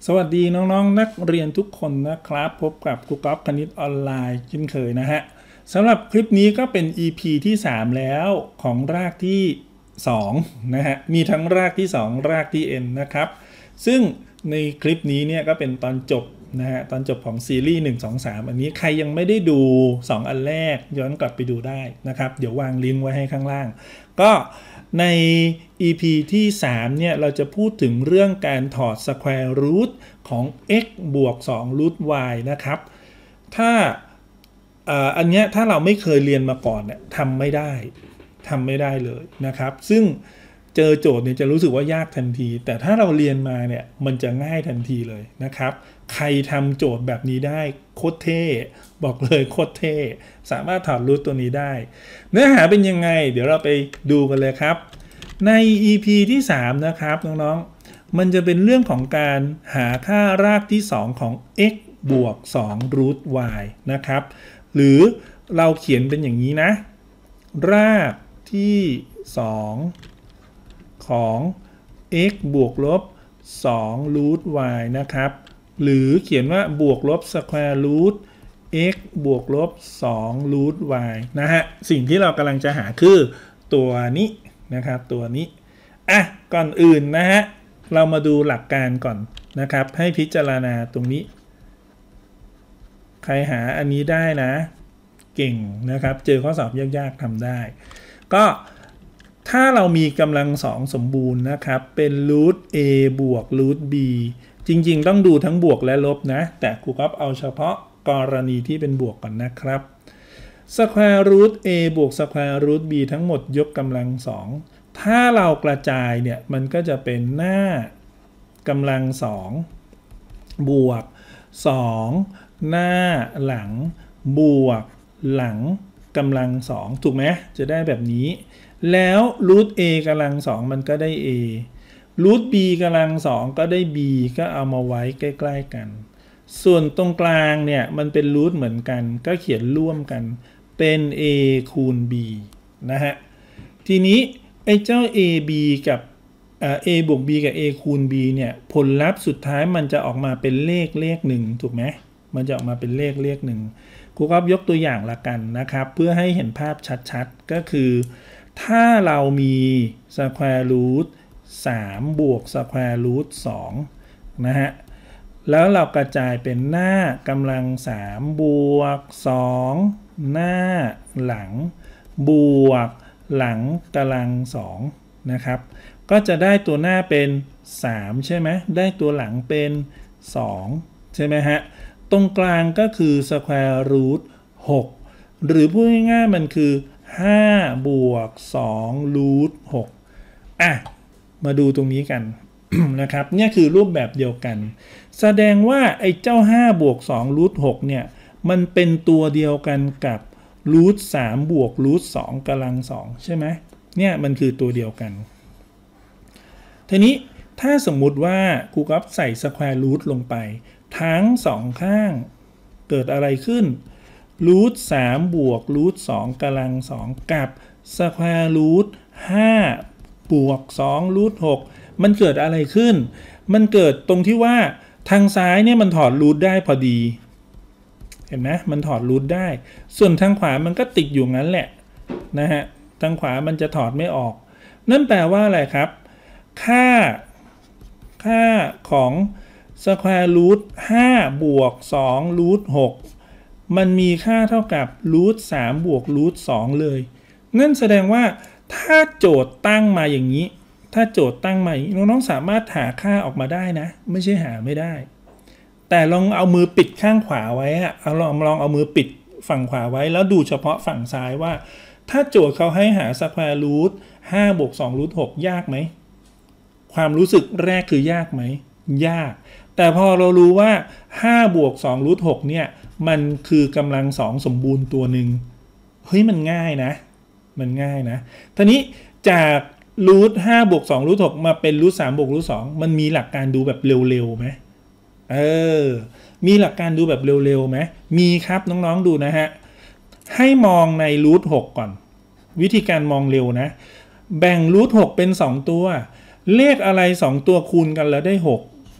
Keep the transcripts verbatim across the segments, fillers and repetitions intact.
สวัสดีน้องๆ น, นักเรียนทุกคนนะครับพบกับครูก๊อฟคณิตออนไลน์เช่นเคยนะฮะสำหรับคลิปนี้ก็เป็น อี พี ที่สามแล้วของรากที่สองนะฮะมีทั้งรากที่สองรากที่ n นะครับซึ่งในคลิปนี้เนี่ยก็เป็นตอนจบนะฮะตอนจบของซีรีส์หนึ่ง สอง สามอันนี้ใครยังไม่ได้ดูสองอันแรกย้อนกลับไปดูได้นะครับเดี๋ยววางลิงก์ไว้ให้ข้างล่างก็ใน อี พี ที่สามเนี่ยเราจะพูดถึงเรื่องการถอด square root ของ x บวกสอง root y นะครับถ้าอันเนี้ยถ้าเราไม่เคยเรียนมาก่อนเนี่ยทำไม่ได้ทำไม่ได้เลยนะครับซึ่งเจอโจทย์เนี่ยจะรู้สึกว่ายากทันทีแต่ถ้าเราเรียนมาเนี่ยมันจะง่ายทันทีเลยนะครับใครทำโจทย์แบบนี้ได้โคตรเท่บอกเลยโคตรเท่สามารถถอดรูทตัวนี้ได้เนื้อหาเป็นยังไงเดี๋ยวเราไปดูกันเลยครับใน อี พี ที่สามนะครับน้องๆมันจะเป็นเรื่องของการหาค่ารากที่สองของ x บวกสอง root y นะครับหรือเราเขียนเป็นอย่างนี้นะรากที่สองของ x บวกลบสอง root y นะครับหรือเขียนว่าบวกลบ square root x บวกลบสอง root y นะฮะสิ่งที่เรากำลังจะหาคือตัวนี้นะครับตัวนี้อ่ะก่อนอื่นนะฮะเรามาดูหลักการก่อนนะครับให้พิจารณาตรงนี้ใครหาอันนี้ได้นะเก่งนะครับเจอข้อสอบยากๆทำได้ก็ถ้าเรามีกำลังสองสมบูรณ์นะครับเป็นรูท a บวกรูท b จริงๆต้องดูทั้งบวกและลบนะแต่ครูก๊อฟเอาเฉพาะกรณีที่เป็นบวกก่อนนะครับ square root a บวก square root b ทั้งหมดยกกำลังสองถ้าเรากระจายเนี่ยมันก็จะเป็นหน้ากำลังสองบวกสองหน้าหลังบวกหลังกำลังสองถูกไหมจะได้แบบนี้แล้วรูท a กำลังสองมันก็ได้ a รูท b กำลังสองก็ได้ b ก็เอามาไว้ใกล้ๆกันส่วนตรงกลางเนี่ยมันเป็นรูทเหมือนกันก็เขียนร่วมกันเป็น a คูณ b นะฮะทีนี้ไอ้เจ้า ab กับa บวก b กับ a คูณ b เนี่ยผลลัพธ์สุดท้ายมันจะออกมาเป็นเลขเลขหนึ่งถูกไหมมันจะออกมาเป็นเลขเลขหนึ่งครูก็ยกตัวอย่างละกันนะครับเพื่อให้เห็นภาพชัดๆก็คือถ้าเรามี square root สามบวก square root สองนะฮะแล้วเรากระจายเป็นหน้ากำลังสามบวกสองหน้าหลังบวกหลังกำลังสองนะครับก็จะได้ตัวหน้าเป็นสามใช่ไหมได้ตัวหลังเป็นสองใช่ไหมฮะตรงกลางก็คือ square root หกหรือพูดง่ายๆมันคือห้าบวกสอง root หกอ่ะมาดูตรงนี้กัน นะครับเนี่ยคือรูปแบบเดียวกันแสดงว่าไอ้เจ้าห้าบวกสอง root หกเนี่ยมันเป็นตัวเดียวกันกับ root สามบวก root สองกำลังสองใช่ไหมเนี่ยมันคือตัวเดียวกันทีนี้ถ้าสมมุติว่าครูก๊อฟใส่ square root ลงไปทั้งสองข้างเกิดอะไรขึ้น root สามบวก root สองกำลังสองกับ square root ห้าบวกสอง root หกมันเกิดอะไรขึ้นมันเกิดตรงที่ว่าทางซ้ายเนี่ยมันถอด root ได้พอดีเห็นไหมมันถอด root ได้ส่วนทางขวามันก็ติดอยู่งั้นแหละนะฮะทางขวามันจะถอดไม่ออกนั่นแปลว่าอะไรครับค่าค่าของ square root ห้าบวกสอง root หกมันมีค่าเท่ากับ root สามบวก root สองเลยนั่นแสดงว่าถ้าโจทย์ตั้งมาอย่างนี้ถ้าโจทย์ตั้งมาอย่างนี้น้องๆสามารถหาค่าออกมาได้นะไม่ใช่หาไม่ได้แต่ลองเอามือปิดข้างขวาไว้อะเอาลองลองเอามือปิดฝั่งขวาไว้แล้วดูเฉพาะฝั่งซ้ายว่าถ้าโจทย์เขาให้หา square root ห้าบวกสอง root หกยากไหมความรู้สึกแรกคือยากไหมยากแต่พอเรารู้ว่าห้าบวกสอง root หกเนี่ยมันคือกำลังสองสมบูรณ์ตัวหนึ่งเฮ้ยมันง่ายนะมันง่ายนะทีนี้จากรูทห้าบวกสองรูทหกมาเป็นรูทสามบวกรูทสองมันมีหลักการดูแบบเร็วๆไหมเออมีหลักการดูแบบเร็วๆไหมมีครับน้องๆดูนะฮะให้มองในรูทหกก่อนวิธีการมองเร็วนะแบ่งรูทหกเป็นสองตัวเลขอะไรสองตัวคูณกันแล้วได้หก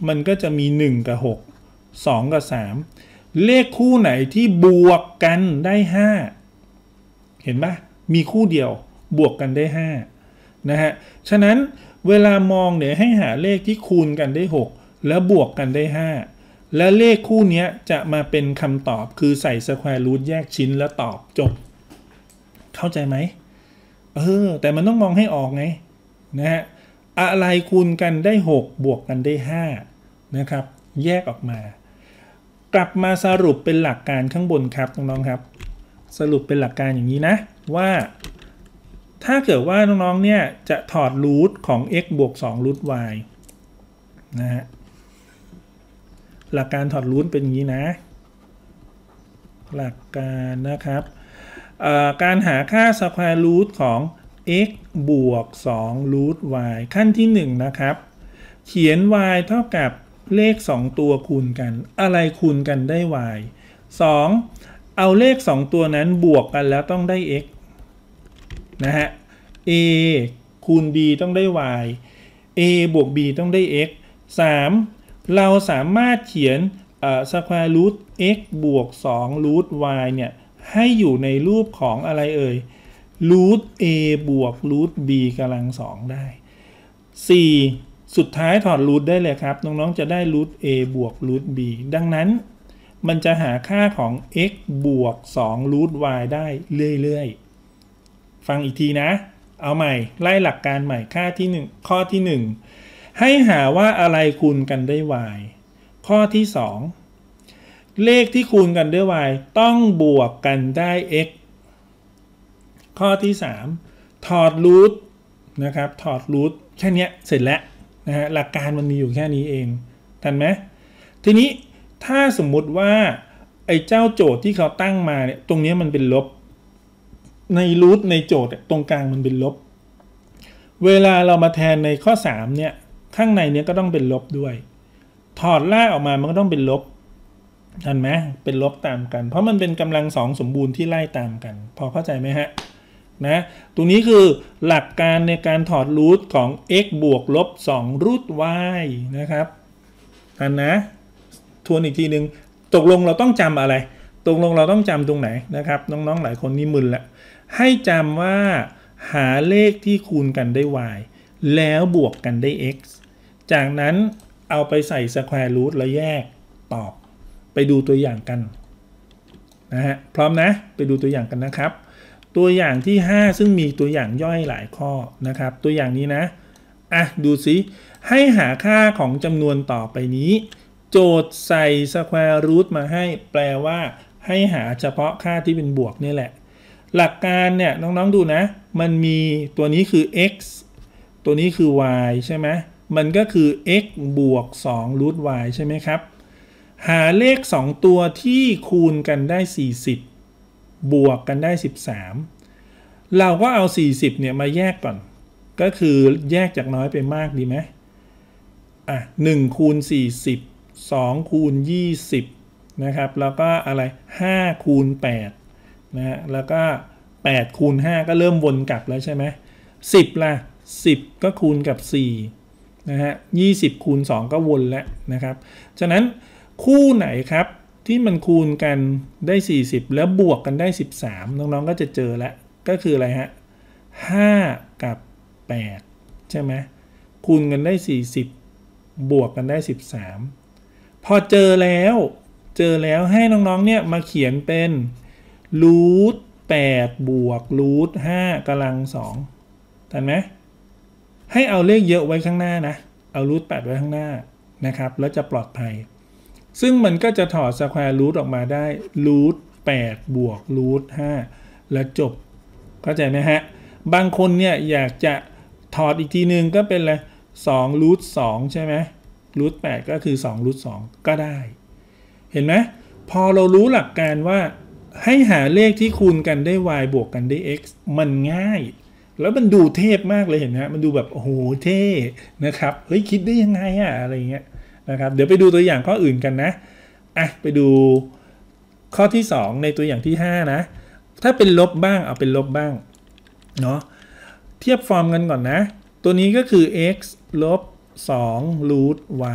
มันก็จะมีหนึ่งกับหก สองกับสามเลขคู่ไหนที่บวกกันได้ห้าเห็นปะมีคู่เดียวบวกกันได้ห้านะฮะฉะนั้นเวลามองเนี่ยให้หาเลขที่คูณกันได้หกแล้วบวกกันได้ห้าและเลขคู่นี้จะมาเป็นคำตอบคือใส่สแควร์รูทแยกชิ้นแล้วตอบจบเข้าใจไหมเออแต่มันต้องมองให้ออกไงนะฮะอะไรคูณกันได้หกบวกกันได้ห้านะครับแยกออกมากลับมาสรุปเป็นหลักการข้างบนครับน้องๆครับสรุปเป็นหลักการอย่างนี้นะว่าถ้าเกิดว่าน้องๆเนี่ยจะถอดรูทของ x บวกสองรูท y นะฮะหลักการถอดรูทเป็นอย่างนี้นะหลักการนะครับการหาค่าสแควร์รูทของ x บวกสองรูท y ขั้นที่หนึ่งนะครับเขียน y เท่ากับเลขสองตัวคูณกันอะไรคูณกันได้ y สองเอาเลขสองตัวนั้นบวกกันแล้วต้องได้ x นะฮะ a คูณ b ต้องได้ y a บวก b ต้องได้ x สามเราสามารถเขียนสแควร์รูท x บวกสองรูท y เนี่ยให้อยู่ในรูปของอะไรเอ่ยรูท a บวกรูท b กำลังสองได้สี่สุดท้ายถอดรูทได้เลยครับน้องๆจะได้รูท a บวกรูท b ดังนั้นมันจะหาค่าของ x บวกสองรูท y ได้เรื่อยๆฟังอีกทีนะเอาใหม่ไล่หลักการใหม่ค่าที่หนึ่งข้อที่หนึ่งให้หาว่าอะไรคูณกันได้ y ข้อที่สองเลขที่คูณกันด้วย y ต้องบวกกันได้ x ข้อที่สามถอดรูทนะครับถอดรูทแค่นี้เสร็จแล้วนะฮะหลักการมันมีอยู่แค่นี้เองทันไหมทีนี้ถ้าสมมุติว่าไอ้เจ้าโจทย์ที่เขาตั้งมาเนี่ยตรงนี้มันเป็นลบในรูทในโจทย์ตรงกลางมันเป็นลบเวลาเรามาแทนในข้อสามเนี่ยข้างในเนี้ยก็ต้องเป็นลบด้วยถอดล่าออกมามันก็ต้องเป็นลบทันไหมเป็นลบตามกันเพราะมันเป็นกำลังสองสมบูรณ์ที่ไล่ตามกันพอเข้าใจไหมฮะนะตรงนี้คือหลักการในการถอดรูทของ x บวกลบสองรูท y นะครับทันนะทวนอีกทีหนึ่งตกลงเราต้องจำอะไรตกลงเราต้องจำตรงไหนนะครับน้องๆหลายคนนี่มึนละให้จำว่าหาเลขที่คูณกันได้ y แล้วบวกกันได้ x จากนั้นเอาไปใส่สแควร์รูทแล้วแยกตอบไปดูตัวอย่างกันนะฮะพร้อมนะไปดูตัวอย่างกันนะครับตัวอย่างที่ห้าซึ่งมีตัวอย่างย่อยหลายข้อนะครับตัวอย่างนี้นะอ่ะดูสิให้หาค่าของจำนวนต่อไปนี้โจทย์ใส่สแควร์รูทมาให้แปลว่าให้หาเฉพาะค่าที่เป็นบวกนี่แหละหลักการเนี่ยน้องๆดูนะมันมีตัวนี้คือ x ตัวนี้คือ y ใช่ไหมมันก็คือ x บวกสองรูท y ใช่ไหมครับหาเลขสองตัวที่คูณกันได้สี่สิบบวกกันได้สิบสามเราก็เอาสี่สิบเนี่ยมาแยกก่อนก็คือแยกจากน้อยไปมากดีไหมอ่ะหนึ่งคูณสี่สิบ สองคูณยี่สิบนะครับแล้วก็อะไรห้าคูณแปดนะฮะแล้วก็แปดคูณห้าก็เริ่มวนกลับแล้วใช่ไหมสิบล่ะสิบก็คูณกับสี่นะฮะยี่สิบคูณสองก็วนแล้วนะครับฉะนั้นคู่ไหนครับที่มันคูณกันได้สี่สิบแล้วบวกกันได้สิบสามน้องๆก็จะเจอแล้วก็คืออะไรฮะห้ากับแปดใช่ไหมคูณกันได้สี่สิบบวกกันได้สิบสามพอเจอแล้วเจอแล้วให้น้องๆเนี่ยมาเขียนเป็นรูทแปดบวกรูทห้ากำลังสองทันไหมให้เอาเลขเยอะไว้ข้างหน้านะเอารูทแปดไว้ข้างหน้านะครับแล้วจะปลอดภัยซึ่งมันก็จะถอดสแควร์รูทออกมาได้รูทแปดบวกรูทห้าแล้วจบเข้าใจไหมฮะบางคนเนี่ยอยากจะถอดอีกทีนึงก็เป็นอะไรสองรูทสองใช่ไหมรูทแปดก็คือสองรูทสองก็ได้เห็นไหมพอเรารู้หลักการว่าให้หาเลขที่คูณกันได้ y บวกกันได้ x มันง่ายแล้วมันดูเทพมากเลยเห็นไหมมันดูแบบโอ้โหเท่นะครับเฮ้ยคิดได้ยังไงอะอะไรเงี้ยนะครับเดี๋ยวไปดูตัวอย่างข้ออื่นกันนะอ่ะไปดูข้อที่สองในตัวอย่างที่ห้านะถ้าเป็นลบบ้างเอาเป็นลบบ้างเนาะเทียบฟอร์มกันก่อนนะตัวนี้ก็คือ x ลบสองรูท y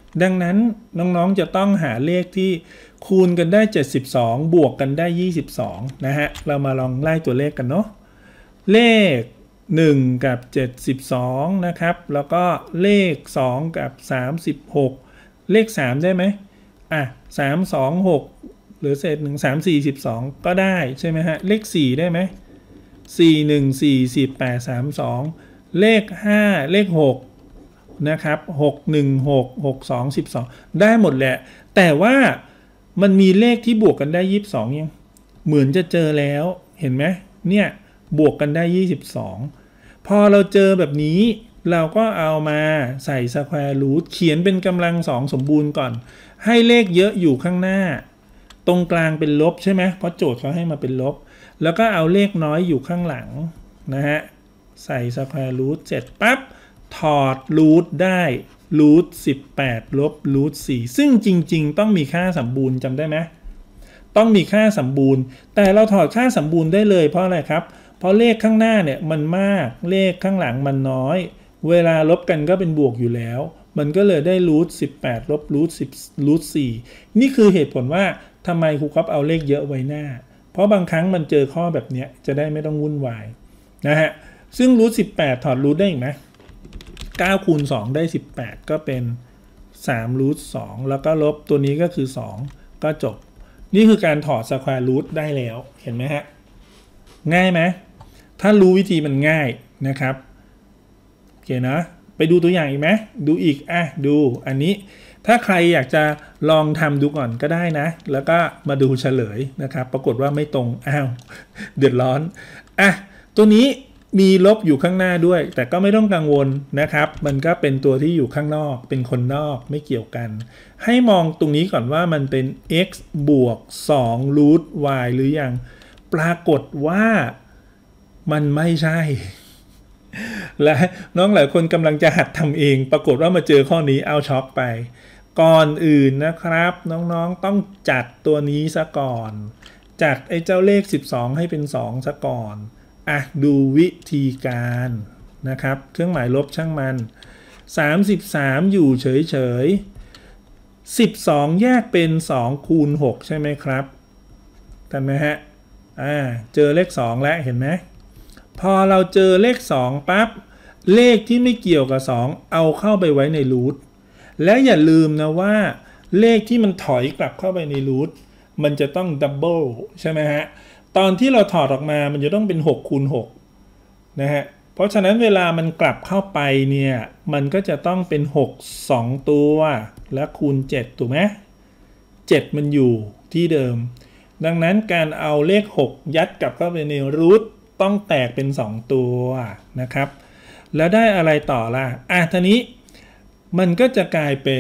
ดังนั้นน้องๆจะต้องหาเลขที่คูณกันได้เจ็ดสิบสองบวกกันได้ยี่สิบสองนะฮะเรามาลองไล่ตัวเลขกันเนาะเลขหนึ่งกับเจ็ดสิบสองนะครับแล้วก็เลขสองกับสามสิบหกเลขสามได้ไหมอ่ะสาม สอง หกหรือเศษหนึ่ง สาม สี่ สิบสองก็ได้ใช่ไหมฮะเลขสี่ได้ไหมสี่ หนึ่ง สี่ สิบ แปด สาม สองเลขห้าเลขหกนะครับหก หนึ่ง หก หก สอง สิบสองได้หมดแหละแต่ว่ามันมีเลขที่บวกกันได้ยี่สิบสองยังเหมือนจะเจอแล้วเห็นไหมเนี่ยบวกกันได้ยี่สิบสองพอเราเจอแบบนี้เราก็เอามาใส่สแควร์รูทเขียนเป็นกำลังสองสมบูรณ์ก่อนให้เลขเยอะอยู่ข้างหน้าตรงกลางเป็นลบใช่ไหมเพราะโจทย์เขาให้มาเป็นลบแล้วก็เอาเลขน้อยอยู่ข้างหลังนะฮะใส่สแควร์รูทเสร็จปั๊บถอดรูทได้รูทสิบแปดลบรูทสี่ซึ่งจริงๆต้องมีค่าสมบูรณ์จำได้ไหมต้องมีค่าสมบูรณ์แต่เราถอดค่าสมบูรณ์ได้เลยเพราะอะไรครับเพราะเลขข้างหน้าเนี่ยมันมากเลขข้างหลังมันน้อยเวลาลบกันก็เป็นบวกอยู่แล้วมันก็เลยได้รูทสิบแปดลบรูทสิบรูทสี่นี่คือเหตุผลว่าทำไมครูครับเอาเลขเยอะไว้หน้าเพราะบางครั้งมันเจอข้อแบบนี้จะได้ไม่ต้องวุ่นวายนะฮะซึ่งรูทสิบแปดถอดรูทได้อีกไหมเก้าคูณสองได้สิบแปดก็เป็นสามรูทสองแล้วก็ลบตัวนี้ก็คือสองก็จบนี่คือการถอดสแควร์รูทได้แล้วเห็นไหมฮะง่ายไหมถ้ารู้วิธีมันง่ายนะครับโอเคนะไปดูตัวอย่างอีกไหมดูอีกอ่ะดูอันนี้ถ้าใครอยากจะลองทำดูก่อนก็ได้นะแล้วก็มาดูเฉลยนะครับปรากฏว่าไม่ตรงอ้าวเดือดร้อนอ่ะตัวนี้มีลบอยู่ข้างหน้าด้วยแต่ก็ไม่ต้องกังวลนะครับมันก็เป็นตัวที่อยู่ข้างนอกเป็นคนนอกไม่เกี่ยวกันให้มองตรงนี้ก่อนว่ามันเป็น x บวกสองรูท y หรือยังปรากฏว่ามันไม่ใช่และน้องหลายคนกำลังจะหัดทำเองปรากฏว่ามาเจอข้อนี้เอาช็อกไปก่อนอื่นนะครับน้องๆต้องจัดตัวนี้ซะก่อนจัดไอ้เจ้าเลขสิบสองให้เป็นสองซะก่อนอ่ะดูวิธีการนะครับเครื่องหมายลบช่างมันสามสิบสามอยู่เฉยๆสิบสองแยกเป็นสองคูณหกใช่ไหมครับทันไหมฮะอ่าเจอเลขสองแล้วเห็นไหมพอเราเจอเลขสองปั๊บเลขที่ไม่เกี่ยวกับสองเอาเข้าไปไว้ในรูทและอย่าลืมนะว่าเลขที่มันถอยกลับเข้าไปในรูทมันจะต้องดับเบิลใช่ไหมฮะตอนที่เราถอดออกมามันจะต้องเป็นหกคูณหกนะฮะเพราะฉะนั้นเวลามันกลับเข้าไปเนี่ยมันก็จะต้องเป็นหก สองตัวและคูณเจ็ดถูกไหมเจ็ดมันอยู่ที่เดิมดังนั้นการเอาเลขหกยัดกลับเข้าไปในรูทต้องแตกเป็นสองตัวนะครับแล้วได้อะไรต่อล่ะอ่ะทีนี้มันก็จะกลายเป็น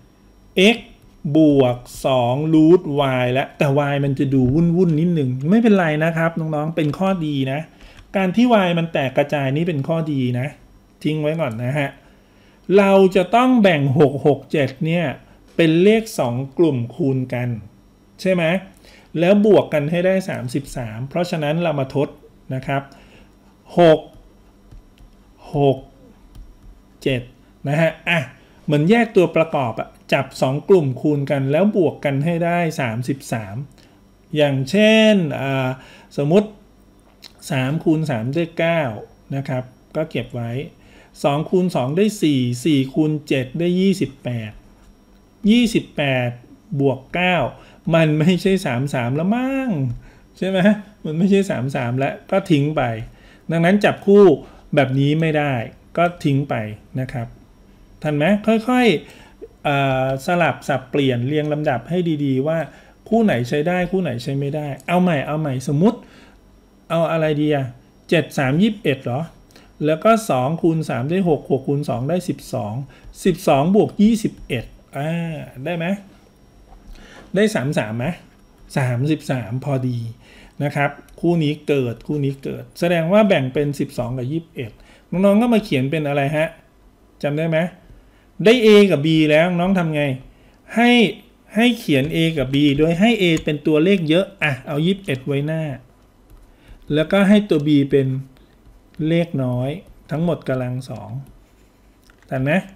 x บวกสองรูท y แล้วแต่ y มันจะดูวุ่นวุ่นนิดหนึ่งไม่เป็นไรนะครับน้องๆเป็นข้อดีนะการที่ y มันแตกกระจายนี่เป็นข้อดีนะทิ้งไว้ก่อนนะฮะเราจะต้องแบ่งหก หก เจ็ดเนี่ยเป็นเลขสองกลุ่มคูณกันใช่ไหมแล้วบวกกันให้ได้สามสิบสามเพราะฉะนั้นเรามาทดนะครับหก หก เจ็ดนะฮะอ่ะเหมือนแยกตัวประกอบอะจับสองกลุ่มคูณกันแล้วบวกกันให้ได้สามสิบสามอย่างเช่นอ่าสมมุติสามคูณสามได้เก้านะครับก็เก็บไว้สองคูณสองได้สี่ สี่คูณเจ็ดได้ยี่สิบแปด ยี่สิบแปดบวกเก้ามันไม่ใช่สามสิบสามแล้วมั้งใช่ไหมมันไม่ใช่สามสิบสามแล้วก็ทิ้งไปดังนั้นจับคู่แบบนี้ไม่ได้ก็ทิ้งไปนะครับทันไหมค่อยๆสลับสับเปลี่ยนเรียงลำดับให้ดีๆว่าคู่ไหนใช้ได้คู่ไหนใช้ไม่ได้เอาใหม่เอาใหม่สมมุติเอาอะไรดีอ่ะเจ็ด สาม ยี่สิบเอ็ดเหรอแล้วก็สองคูณสามได้หก หกคูณสองได้สิบสอง สิบสองบวกยี่สิบเอ็ดอ่าได้ไหมได้สามสิบสามไหมสามสิบสามพอดีนะครับคู่นี้เกิดคู่นี้เกิดแสดงว่าแบ่งเป็นสิบสองกับยี่สิบเอ็ดน้องๆก็มาเขียนเป็นอะไรฮะจำได้ไหมได้ A กับ B แล้วน้องทำไงให้ให้เขียน A กับ B โดยให้ A เป็นตัวเลขเยอะอ่ะเอายี่สิบเอ็ดไว้หน้าแล้วก็ให้ตัว B เป็นเลขน้อยทั้งหมดกำลังสองแต่นะ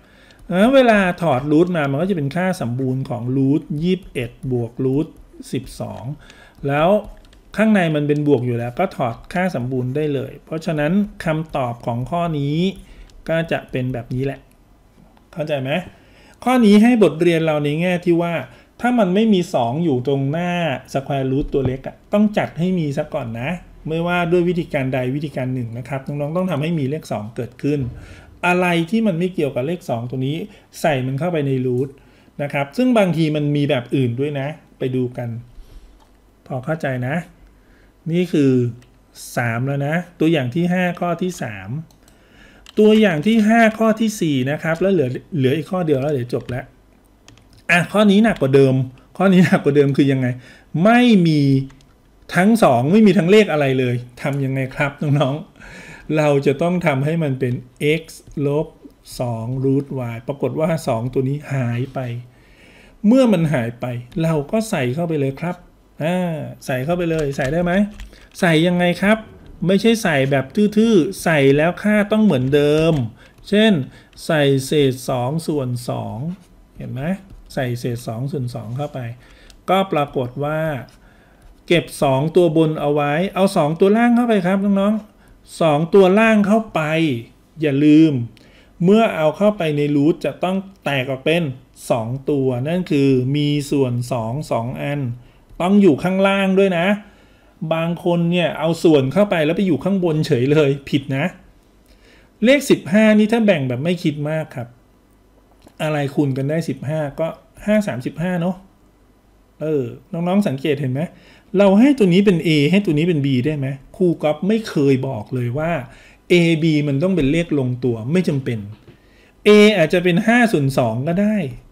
เวลาถอดรูทมามันก็จะเป็นค่าสมบูรณ์ของรูทยี่สิบเอ็ดบวกรูทสิบสองแล้วข้างในมันเป็นบวกอยู่แล้วก็ถอดค่าสมบูรณ์ได้เลยเพราะฉะนั้นคำตอบของข้อนี้ก็จะเป็นแบบนี้แหละเข้าใจไหมข้อนี้ให้บทเรียนเราในแง่ที่ว่าถ้ามันไม่มีสองอยู่ตรงหน้า square root ตัวเล็กอะต้องจัดให้มีซะก่อนนะไม่ว่าด้วยวิธีการใดวิธีการหนึ่งนะครับน้องๆต้องทำให้มีเลขสองเกิดขึ้นอะไรที่มันไม่เกี่ยวกับเลขสองตัวนี้ใส่มันเข้าไปในรูทนะครับซึ่งบางทีมันมีแบบอื่นด้วยนะไปดูกันพอเข้าใจนะนี่คือสามแล้วนะตัวอย่างที่ห้าข้อที่สามตัวอย่างที่ห้าข้อที่สี่นะครับแล้วเหลือเหลืออีกข้อเดียวแล้วเดี๋ยวจบแล้วอ่ะข้อนี้หนักกว่าเดิมข้อนี้หนักกว่าเดิมคือยังไงไม่มีทั้งสองไม่มีทั้งเลขอะไรเลยทำยังไงครับน้องๆเราจะต้องทำให้มันเป็น x ลบสอง root y ปรากฏว่าสองตัวนี้หายไปเมื่อมันหายไปเราก็ใส่เข้าไปเลยครับอ่าใส่เข้าไปเลยใส่ได้ไหมใส่ยังไงครับไม่ใช่ใส่แบบทื่อๆใส่แล้วค่าต้องเหมือนเดิมเช่นใส่เศษสองส่วนสองเห็นไหมใส่เศษสองส่วนสองเข้าไปก็ปรากฏว่าเก็บสองตัวบนเอาไว้เอาสองตัวล่างเข้าไปครับน้องๆสองตัวล่างเข้าไปอย่าลืมเมื่อเอาเข้าไปในรูทจะต้องแตกออกเป็นสองตัวนั่นคือมีส่วนสอง สองอันต้องอยู่ข้างล่างด้วยนะบางคนเนี่ยเอาส่วนเข้าไปแล้วไปอยู่ข้างบนเฉยเลยผิดนะเลขสิบห้านี่ถ้าแบ่งแบบไม่คิดมากครับอะไรคูณกันได้สิบห้าก็ห้า สามสิบห้าเนาะเออน้องๆสังเกตเห็นไหมเราให้ตัวนี้เป็น A ให้ตัวนี้เป็น B ได้ไหมครูก๊อฟไม่เคยบอกเลยว่า A B มันต้องเป็นเลขลงตัวไม่จำเป็น A อาจจะเป็นห้าส่วนสองก็ได้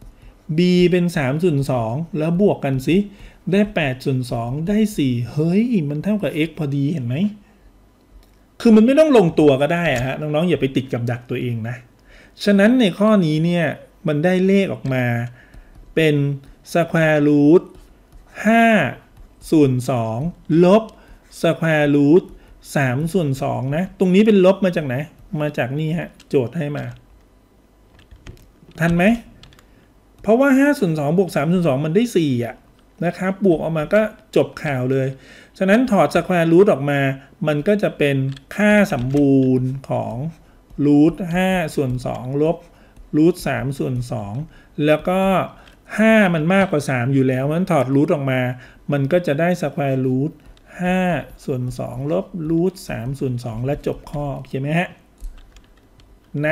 B เป็นสามส่วนสองแล้วบวกกันสิได้แปดส่วนสองได้สี่เฮ้ยมันเท่ากับ x พอดีเห็นไหมคือมันไม่ต้องลงตัวก็ได้อะฮะน้องๆอย่าไปติดกับดักตัวเองนะฉะนั้นในข้อนี้เนี่ยมันได้เลขออกมาเป็น square root ห้าส่วนสองลบ square root สามส่วนสองนะตรงนี้เป็นลบมาจากไหนมาจากนี่ฮะโจทย์ให้มาทันไหมเพราะว่าห้าส่วนสองบวกสามส่วนสองมันได้สี่อ่ะนะครับบวกออกมาก็จบข่าวเลยฉะนั้นถอด square root ออกมามันก็จะเป็นค่าสมบูรณ์ของรูทห้าส่วนสองลบรูทสามส่วนสองแล้วก็ห้ามันมากกว่าสามอยู่แล้วมันถอดรูทออกมามันก็จะได้ square root ห้าส่วนสองลบรูทสามส่วนสองและจบข้อโอเคไหมฮะนะ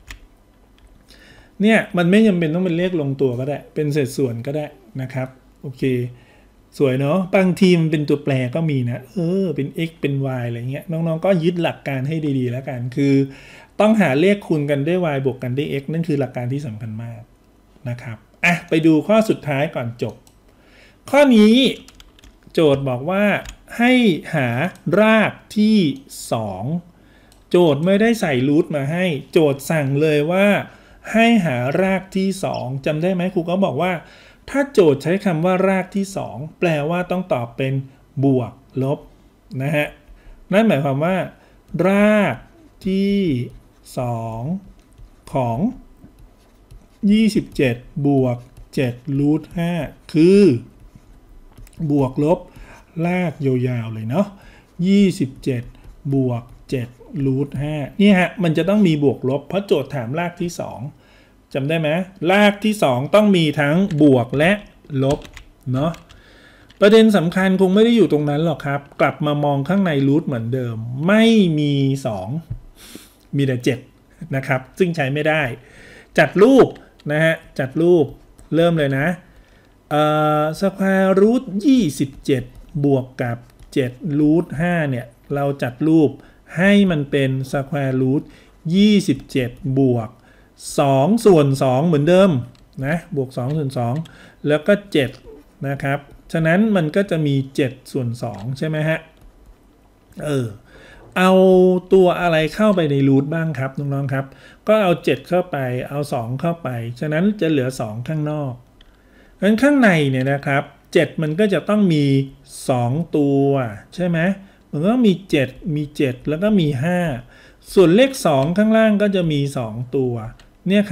เนี่ยมันไม่จำเป็นต้องเป็นเลขลงตัวก็ได้เป็นเศษส่วนก็ได้นะครับโอเคสวยเนาะบางทีมันเป็นตัวแปรก็มีนะเออเป็น x เป็น y อะไรเงี้ยน้องๆก็ยึดหลักการให้ดีๆแล้วกันคือต้องหาเลขคูณกันด้วย y บวกกันด้วย x นั่นคือหลักการที่สำคัญมากนะครับอ่ะไปดูข้อสุดท้ายก่อนจบข้อนี้โจทย์บอกว่าให้หารากที่สองโจทย์ไม่ได้ใส่รูทมาให้โจทย์สั่งเลยว่าให้หารากที่สองจำได้ไหมครูก็บอกว่าถ้าโจทย์ใช้คำว่ารากที่สองแปลว่าต้องตอบเป็นบวกลบนะฮะนั่นหมายความว่ารากที่สองของยี่สิบเจ็ดบวกเจ็ดรูทห้าคือบวกลบรากยาวๆเลยเนาะยี่สิบเจ็ดบวกเจ็ดรูทห้านี่ฮะมันจะต้องมีบวกลบเพราะโจทย์ถามรากที่สองจำได้ไหมรากที่สองต้องมีทั้งบวกและลบเนาะประเด็นสำคัญคงไม่ได้อยู่ตรงนั้นหรอกครับกลับมามองข้างในรูทเหมือนเดิมไม่มีสองมีแต่เจ็ดนะครับซึ่งใช้ไม่ได้จัดรูปนะฮะจัดรูปเริ่มเลยนะเอ่อ square root ยี่สิบเจ็ดบวกกับเจ็ดรูทห้าเนี่ยเราจัดรูปให้มันเป็น square root ยี่สิบเจ็ดบวกสองส่วนสองเหมือนเดิมนะบวกสองส่วนสองแล้วก็เจ็ดนะครับฉะนั้นมันก็จะมีเจ็ดส่วนสองใช่ไหมฮะเออเอาตัวอะไรเข้าไปในรูทบ้างครับน้องๆครับก็เอาเจ็ดเข้าไปเอาสองเข้าไปฉะนั้นจะเหลือสองข้างนอกงั้นข้างในเนี่ยนะครับเจ็ดมันก็จะต้องมีสองตัวใช่ไหมมันก็มีเจ็ดมีเจ็ดแล้วก็มีห้าส่วนเลขสองข้างล่างก็จะมีสองตัวเนี่ยครับ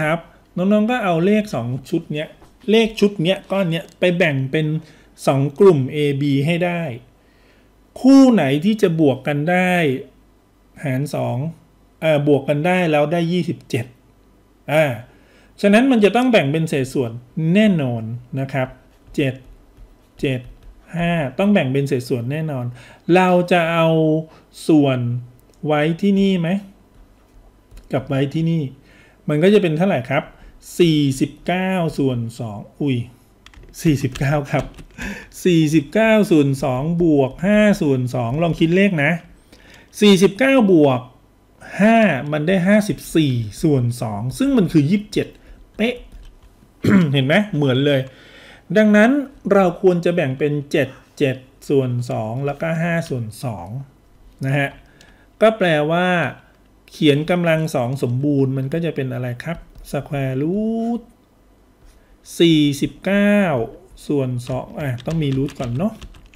น้องๆก็เอาเลขสองชุดเนี้ยเลขชุดเนี้ยก้อนเนี้ยไปแบ่งเป็นสองกลุ่ม A B ให้ได้คู่ไหนที่จะบวกกันได้หารสองเอ่อบวกกันได้แล้วได้ยี่สิบเจ็ดอ่าฉะนั้นมันจะต้องแบ่งเป็นเศษส่วนแน่นอนนะครับเจ็ด เจ็ด ห้าต้องแบ่งเป็นเศษส่วนแน่นอนเราจะเอาส่วนไว้ที่นี่ไหมกับไว้ที่นี่มันก็จะเป็นเท่าไหร่ครับสี่สิบเก้าส่วนสองอุ้ยสี่สิบเก้าครับสี่สิบเก้าส่วนสองบวกห้าส่วนสองลองคิดเลขนะสี่สิบเก้าบวกห้ามันได้ห้าสิบสี่ส่วนสองซึ่งมันคือยี่สิบเจ็ดเป๊ะ เห็นไหมเหมือนเลยดังนั้นเราควรจะแบ่งเป็นเจ็ด เจ็ดส่วนสองแล้วก็ห้าส่วนสองนะฮะก็แปลว่าเขียนกำลังสองสมบูรณ์มันก็จะเป็นอะไรครับ square root สี่สิบเก้าส่วนสองอ่ะต้องมีรูทก่อนเนาะ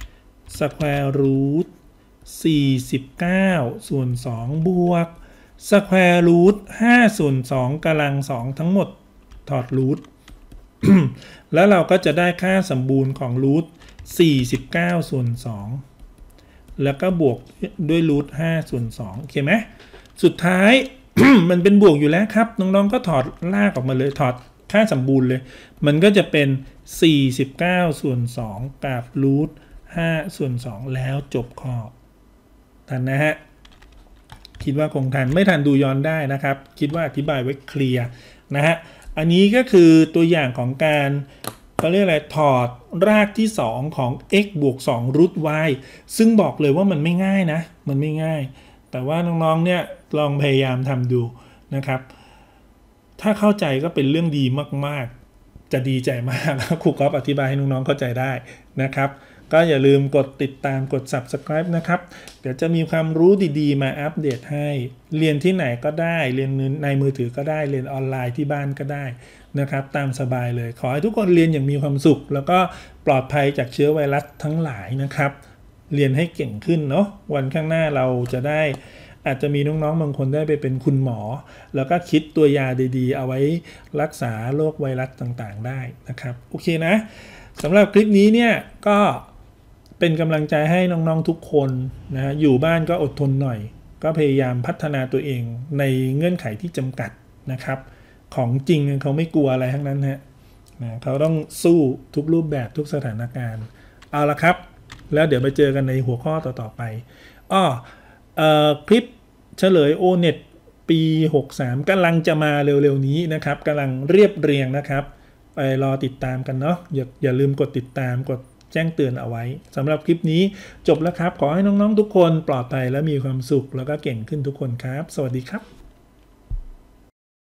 square root สี่สิบเก้าส่วนสองบวก square root ห้าส่วนสองกำลังสองทั้งหมดถอดรูท แล้วเราก็จะได้ค่าสมบูรณ์ของรูทสี่สิบเก้าส่วนสองแล้วก็บวกด้วยรูทห้าส่วนสองโอเคไหมสุดท้าย มันเป็นบวกอยู่แล้วครับน้องๆก็ถอดลากออกมาเลยถอดค่าสมบูรณ์เลยมันก็จะเป็นสี่สิบเก้าส่วนสองกับรูทห้าส่วนสองแล้วจบข้อทันนะฮะคิดว่าคงทันไม่ทันดูย้อนได้นะครับคิดว่าอธิบายไว้เคลียร์นะฮะอันนี้ก็คือตัวอย่างของการเขาเรียกอะไรถอดรากที่สองของ x บวกสอง root y ซึ่งบอกเลยว่ามันไม่ง่ายนะมันไม่ง่ายแต่ว่าน้องๆเนี่ยลองพยายามทำดูนะครับถ้าเข้าใจก็เป็นเรื่องดีมากๆจะดีใจมากครูก๊อฟอธิบายให้น้องๆเข้าใจได้นะครับก็อย่าลืมกดติดตามกด Subscribe นะครับเดี๋ยวจะมีความรู้ดีๆมาอัปเดตให้เรียนที่ไหนก็ได้เรียนในมือถือก็ได้เรียนออนไลน์ที่บ้านก็ได้นะครับตามสบายเลยขอให้ทุกคนเรียนอย่างมีความสุขแล้วก็ปลอดภัยจากเชื้อไวรัสทั้งหลายนะครับเรียนให้เก่งขึ้นเนาะวันข้างหน้าเราจะได้อาจจะมีน้องๆบางคนได้ไปเป็นคุณหมอแล้วก็คิดตัวยาดีๆเอาไว้รักษาโรคไวรัสต่างๆได้นะครับโอเคนะสำหรับคลิปนี้เนี่ยก็เป็นกำลังใจให้น้องๆทุกคนนะอยู่บ้านก็อดทนหน่อยก็พยายามพัฒนาตัวเองในเงื่อนไขที่จำกัดนะครับของจริงเขาไม่กลัวอะไรทั้งนั้นฮะนะเขาต้องสู้ทุกรูปแบบทุกสถานการณ์เอาละครับแล้วเดี๋ยวไปเจอกันในหัวข้อต่อๆไปอ้อเอ่อคลิปเฉลย โอ เน็ต ปีหกสามกำลังจะมาเร็วๆนี้นะครับกำลังเรียบเรียงนะครับไปรอติดตามกันเนาะอย่าอย่าลืมกดติดตามกดแจ้งเตือนเอาไว้สำหรับคลิปนี้จบแล้วครับขอให้น้องๆทุกคนปลอดภัยและมีความสุขแล้วก็เก่งขึ้นทุกคนครับสวัสดีครับ